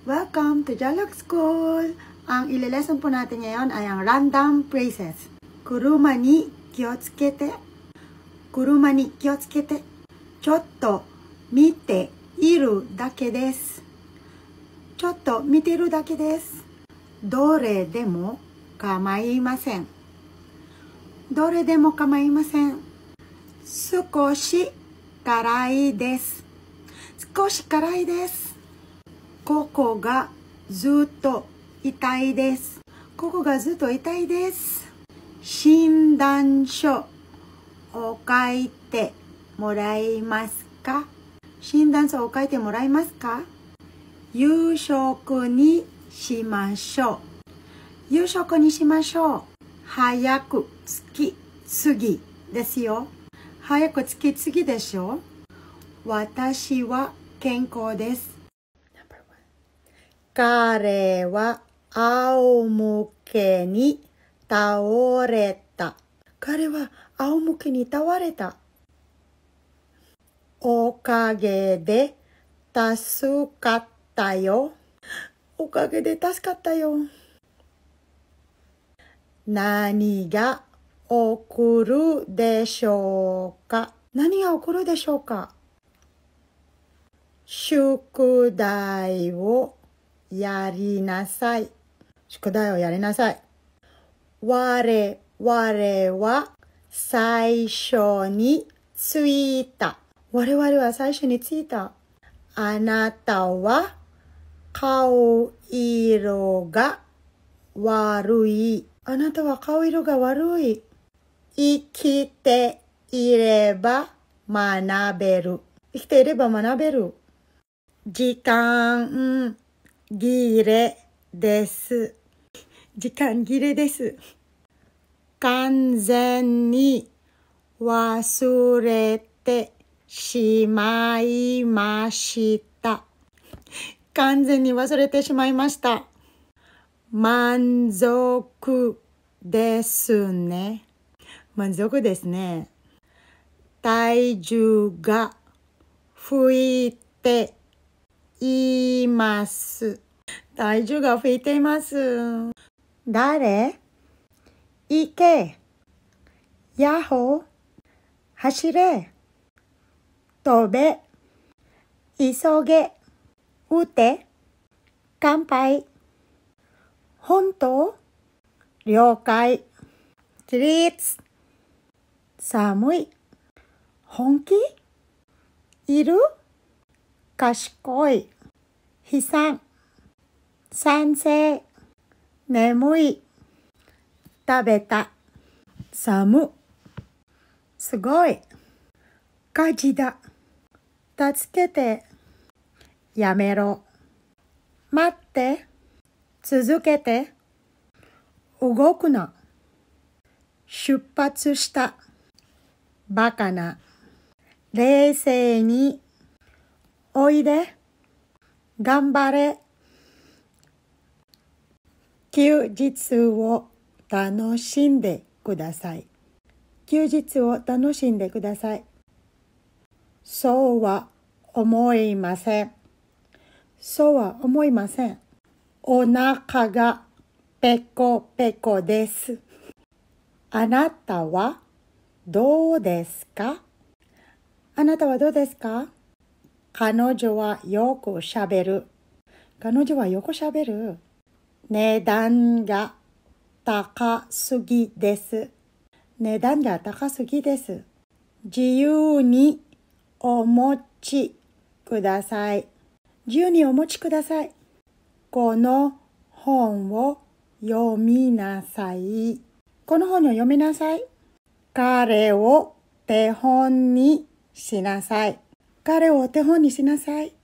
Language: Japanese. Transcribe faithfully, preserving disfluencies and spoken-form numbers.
Welcome to Dialogue School! Ang ililesson po natin ngayon ay ang random phrases. Kuruma ni kiyotsuke. Kuruma ni kiyotsuke. Chotto mite iru dake desu. Chotto mite iru dake desu. Dore demo kamaimasen. Dore demo kamaimasen. Sukoshi karai desu. Sukoshi karai desu. ここがずっと痛いです。ここがずっと痛いです。診断書を書いてもらえますか？診断書を書いてもらえますか？夕食にしましょう。夕食にしましょう。早く月次ですよ。早く月次でしょ。私は健康です。彼は仰向けに倒れた。彼は仰向けに倒れた。おかげで助かったよ。おかげで助かったよ。何が起こるでしょうか？何が起こるでしょうか？宿題をやりなさい。宿題をやりなさい。我々は最初に着いた。我々は最初に着いた。あなたは顔色が悪い。あなたは顔色が悪い。生きていれば学べる。生きていれば学べる。時間切れです。時間切れです。完全に忘れてしまいました。完全に忘れてしまいました。満足ですね。満足ですね。体重が増えています。体重が増えています。誰？行け。ヤッホー。走れ。飛べ。急げ。撃て。乾杯。本当？了解。起立。寒い。本気？いる？賢い。悲惨。賛成。眠い。食べた。寒。すごい。火事だ。助けて。やめろ。待って。続けて。動くな。出発した。バカな。冷静に。おいで。頑張れ。休日を楽しんでください。休日を楽しんでください。そうは思いません。そうは思いません。お腹がペコペコです。あなたはどうですか？あなたはどうですか？彼女はよくしゃべる。彼女はよくしゃべる。値段が高すぎです。値段が高すぎです。自由にお持ちください。自由にお持ちください。この本を読みなさい。この本を読みなさい。彼を手本にしなさい。彼を手本にしなさい。